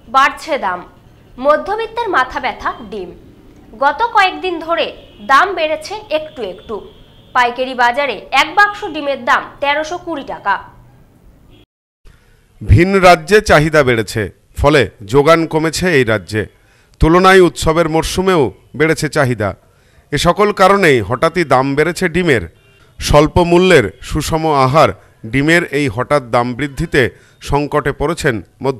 বাড়ছে দাম, মধ্যবিত্তের মাথা ব্যথা ডিম। গত কয়েকদিন ধরে দাম বেড়েছে একটু একটু। পাইকারি বাজারে এক বাক্স ডিমের দাম 1320 টাকা। ভিন রাজ্যে চাহিদা বেড়েছে, ফলে যোগান কমেছে এই রাজ্যে। তুলনায় উৎসবের মরশুমেও বেড়েছে চাহিদা। এ সকল কারণেই হঠাৎই দাম বেড়েছে ডিমের। স্বল্প মূল্যের সুষম আহার ডিমের এই হঠাৎ দাম বৃদ্ধিতে সংকটে পড়েছেন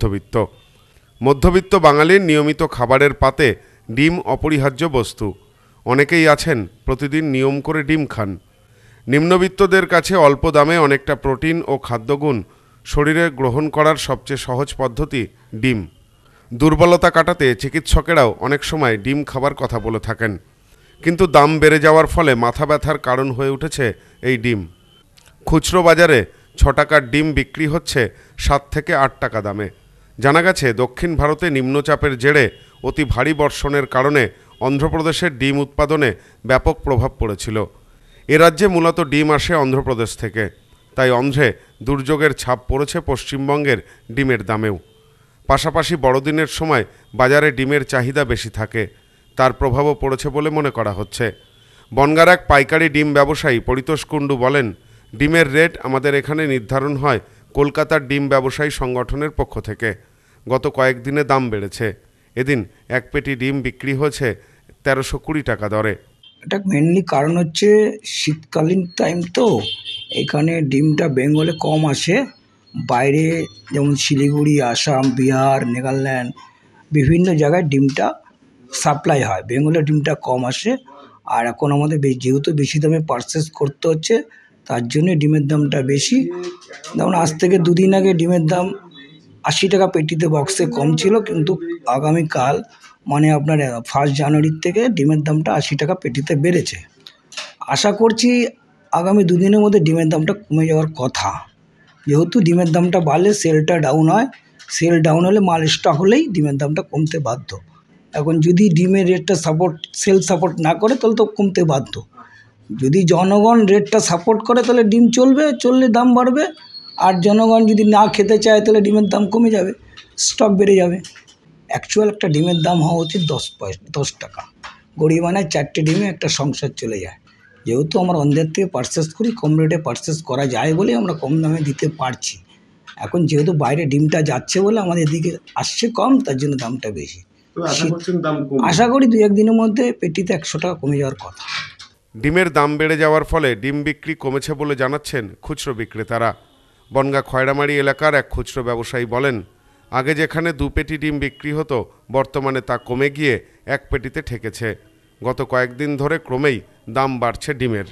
মধ্যবিত্ত বাঙালির নিয়মিত খাবারের পাতে ডিম অপরিহার্য বস্তু। অনেকেই আছেন প্রতিদিন নিয়ম করে ডিম খান। নিম্নবিত্তদের কাছে অল্প দামে অনেকটা প্রোটিন ও খাদ্যগুণ শরীরে গ্রহণ করার সবচেয়ে সহজ পদ্ধতি ডিম। দুর্বলতা কাটাতে চিকিৎসকেরাও অনেক সময় ডিম খাবার কথা বলে থাকেন, কিন্তু দাম বেড়ে যাওয়ার ফলে মাথা ব্যথার কারণ হয়ে উঠেছে এই ডিম। খুচরো বাজারে 6 টাকার ডিম বিক্রি হচ্ছে 7 থেকে 8 টাকা দামে। জানা গেছে দক্ষিণ ভারতে নিম্নচাপের জেরে অতি ভারী বর্ষণের কারণে অন্ধ্রপ্রদেশের ডিম উৎপাদনে ব্যাপক প্রভাব পড়েছিল। এ রাজ্যে মূলত ডিম আসে অন্ধ্রপ্রদেশ থেকে, তাই অন্ধ্রে দুর্যোগের ছাপ পড়েছে পশ্চিমবঙ্গের ডিমের দামেও। পাশাপাশি বড়দিনের সময় বাজারে ডিমের চাহিদা বেশি থাকে, তার প্রভাবও পড়েছে বলে মনে করা হচ্ছে। বনগাঁর এক পাইকারি ডিম ব্যবসায়ী পরিতোষ কুণ্ডু বলেন, ডিমের রেট আমাদের এখানে নির্ধারণ হয় কলকাতার ডিম ব্যবসায়ী সংগঠনের পক্ষ থেকে। গত কয়েকদিনে দাম বেড়েছে। এদিন এক পেটি ডিম বিক্রি হয়েছে 1320 টাকা দরে। এটা মেনলি কারণ হচ্ছে শীতকালীন টাইম, তো এখানে ডিমটা বেঙ্গলে কম আসে। বাইরে যেমন শিলিগুড়ি, আসাম, বিহার, নেদারল্যান্ড বিভিন্ন জায়গায় ডিমটা সাপ্লাই হয়, বেঙ্গলের ডিমটা কম আসে। আর এখন আমাদের যেহেতু বেশি দামে পারচেস করতে হচ্ছে, তার জন্য ডিমের দামটা বেশি। যেমন আজ থেকে 2 দিন আগে ডিমের দাম 80 টাকা পেটিতে বক্সে কম ছিল, কিন্তু আগামীকাল মানে আপনার 1 জানুয়ারির থেকে ডিমের দামটা 80 টাকা পেটিতে বেড়েছে। আশা করছি আগামী 2 দিনের মধ্যে ডিমের দামটা কমে যাওয়ার কথা। যেহেতু ডিমের দামটা বাড়লে সেলটা ডাউন হয়, সেল ডাউন হলে মাল স্টক হলেই ডিমের দামটা কমতে বাধ্য। এখন যদি ডিমের রেটটা সেল সাপোর্ট না করে তাহলে তো কমতে বাধ্য। যদি জনগণ রেটটা সাপোর্ট করে তাহলে ডিম চললে দাম বাড়বে, আর জনগণ যদি না খেতে চায় তাহলে ডিমের দাম কমে যাবে, স্টক বেড়ে যাবে। অ্যাকচুয়াল একটা ডিমের দাম হওয়া উচিত 10 টাকা। গরিবানায় 4টে ডিমে একটা সংসার চলে যায়। যেহেতু আমরা অন্যের থেকে পারচেস করি, কম রেটে পারচেস করা যায় বলে আমরা কম দামে দিতে পারছি। এখন যেহেতু বাইরে ডিমটা যাচ্ছে বলে আমাদের এদিকে আসছে কম, তার জন্য দামটা বেশি। আশা করি 2-1 দিনের মধ্যে পেটিতে 100 টাকা কমে যাওয়ার কথা। ডিমের দাম বেড়ে যাওয়ার ফলে ডিম বিক্রি কমেছে বলে জানাচ্ছেন খুচরো বিক্রেতারা। বনগাঁ খয়রামারি এলাকার এক খুচরো ব্যবসায়ী বলেন, আগে যেখানে 2 পেটি ডিম বিক্রি হতো, বর্তমানে তা কমে গিয়ে 1 পেটিতে ঠেকেছে। গত কয়েকদিন ধরে ক্রমেই দাম বাড়ছে ডিমের।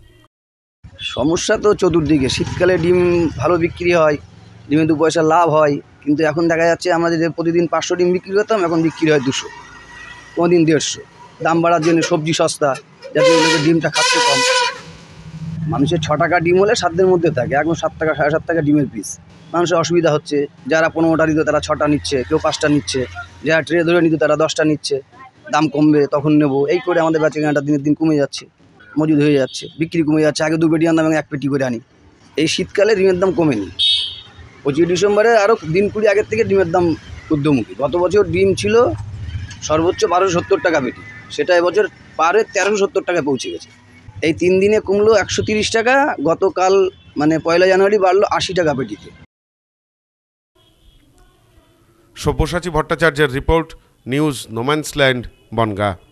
সমস্যা তো চতুর্দিকে। শীতকালে ডিম ভালো বিক্রি হয়, ডিমে 2 পয়সা লাভ হয়, কিন্তু এখন দেখা যাচ্ছে আমাদের যে প্রতিদিন 500 ডিম বিক্রি করতাম, এখন বিক্রি হয় 200, কোনোদিন 150। দাম বাড়ার জন্য সবজি সস্তা, যাতে ডিমটা খাচ্ছে কম। মানুষের 6 টাকা ডিম হলে সাধ্যের মধ্যে থাকে, এখন 7 টাকা 7.5 টাকা ডিমের পিস। মানুষের অসুবিধা হচ্ছে, যারা 15টা নিত তারা 6টা নিচ্ছে, কেউ 5টা নিচ্ছে, যারা ট্রে ধরে নিত তারা 10টা নিচ্ছে। দাম কমবে তখন নেব, এই করে আমাদের বেচাকেনাটা দিনের দিন কমে যাচ্ছে, মজুদ হয়ে যাচ্ছে, বিক্রি কমে যাচ্ছে। আগে 2 পেটি আনতাম, 1 পেটি করে আনি। এই শীতকালে ডিমের দাম কমেনি। 25 ডিসেম্বরে আরও দিন 20 আগের থেকে ডিমের দাম ঊর্ধ্বমুখী। গত বছর ডিম ছিল সর্বোচ্চ 1270 টাকা পেটি, সেটা এবছর পার হয়ে 1370 টাকায় পৌঁছে গেছে। এই 3 দিনে কমলো 130 টাকা। গতকাল মানে 1 জানুয়ারি বাড়লো 80 টাকা পেটিতে। সব্যসাচী ভট্টাচার্যের রিপোর্ট, নিউজ নোম্যান্সল্যান্ড, বনগাঁ।